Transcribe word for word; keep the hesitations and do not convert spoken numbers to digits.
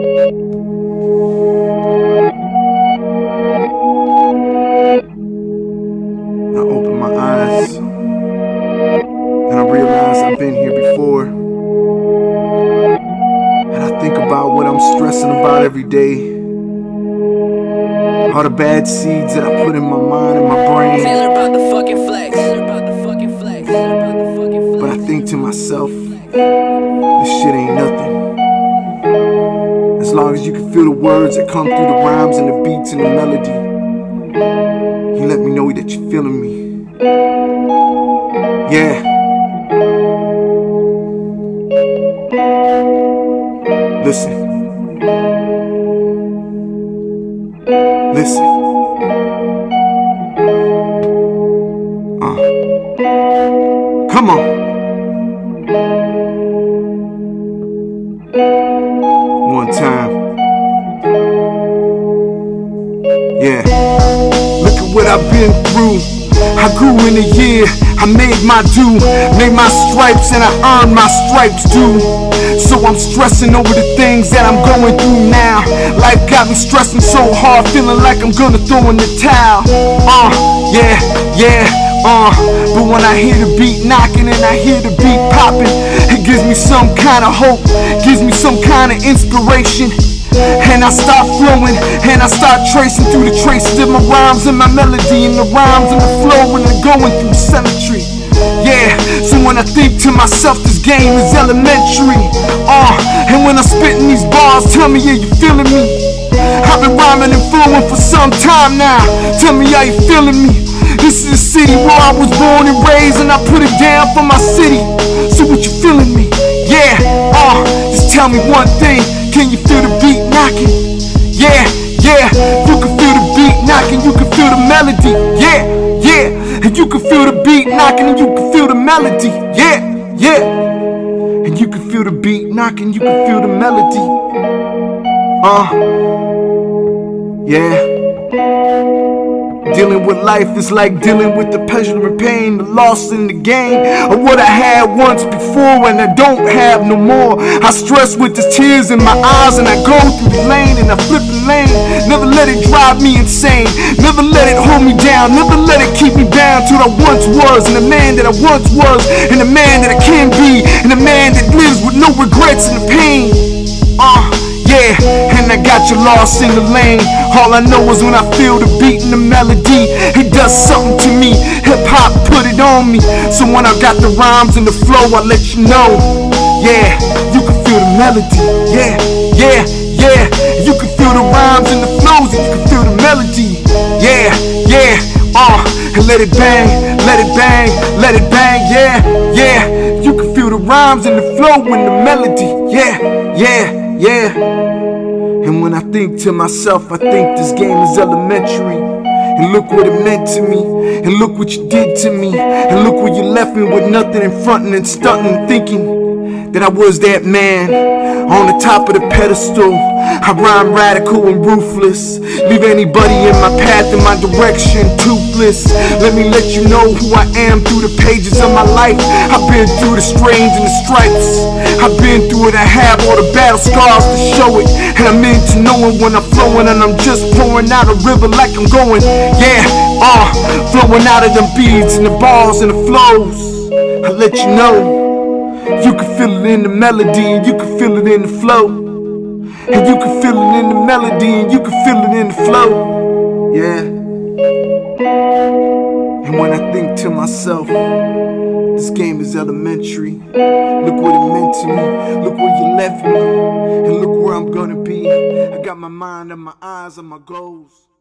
I open my eyes, and I realize I've been here before. And I think about what I'm stressing about every day. All the bad seeds that I put in my mind and my brain. But I think to myself, this shit ain't nothing. As long as you can feel the words that come through the rhymes and the beats and the melody, you let me know that you're feeling me. Yeah. Listen. Listen. Uh. Come on. One time. Yeah. Look at what I've been through. I grew in a year, I made my due, made my stripes and I earned my stripes too. So I'm stressing over the things that I'm going through now. Life got me stressing so hard, feeling like I'm gonna throw in the towel. Uh, yeah, yeah, uh But when I hear the beat knocking and I hear the beat popping, it gives me some kind of hope, gives me some kind of inspiration. And I start flowing, and I start tracing through the traces of my rhymes and my melody, and the rhymes and the flow, and they're going through symmetry. Yeah, so when I think to myself, this game is elementary. Uh, and when I'm spitting these bars, tell me, yeah, you feeling me? I've been rhyming and flowing for some time now. Tell me how you feeling me? This is the city where I was born and raised, and I put it down for my city. So what you feeling me? Yeah, uh, just tell me one thing. Can you feel the beat knocking? Yeah, yeah. You can feel the beat knocking, you can feel the melody. Yeah, yeah. And you can feel the beat knocking and you can feel the melody. Yeah, yeah. And you can feel the beat knocking, you can feel the melody. Uh, yeah. Dealing with life is like dealing with the pleasure and pain, the loss and the gain of what I had once before and I don't have no more. I stress with the tears in my eyes and I go through the lane and I flip the lane. Never let it drive me insane, never let it hold me down, never let it keep me down to what I once was, and the man that I once was, and the man that I can be, and the man that lives with no regrets and the pain. Uh, yeah, and I got you lost in the lane. All I know is when I feel the beat and the melody, it does something to me. Hip-hop put it on me. So when I got the rhymes and the flow, I let you know. Yeah, you can feel the melody. Yeah, yeah, yeah. You can feel the rhymes and the flows, and you can feel the melody. Yeah, yeah, uh, and let it bang, let it bang, let it bang. Yeah, yeah. You can feel the rhymes and the flow and the melody. Yeah, yeah. Yeah, and when I think to myself, I think this game is elementary. And look what it meant to me, and look what you did to me, and look where you left me with nothing in front and stunting, thinking that I was that man on the top of the pedestal. I rhyme radical and ruthless, leave anybody in my path, in my direction, toothless. Let me let you know who I am through the pages of my life. I've been through the strains and the stripes, I've been through it, I have all the battle scars to show it. And I'm into knowing when I'm flowing, and I'm just pouring out a river like I'm going. Yeah, uh, flowing out of them beats and the bars and the flows. I let you know, you can feel it in the melody and you can feel it in the flow. And you can feel it in the melody and you can feel it in the flow. Yeah. And when I think to myself, this game is elementary. Look what it meant to me, look where you left me, and look where I'm gonna be. I got my mind and my eyes on my goals.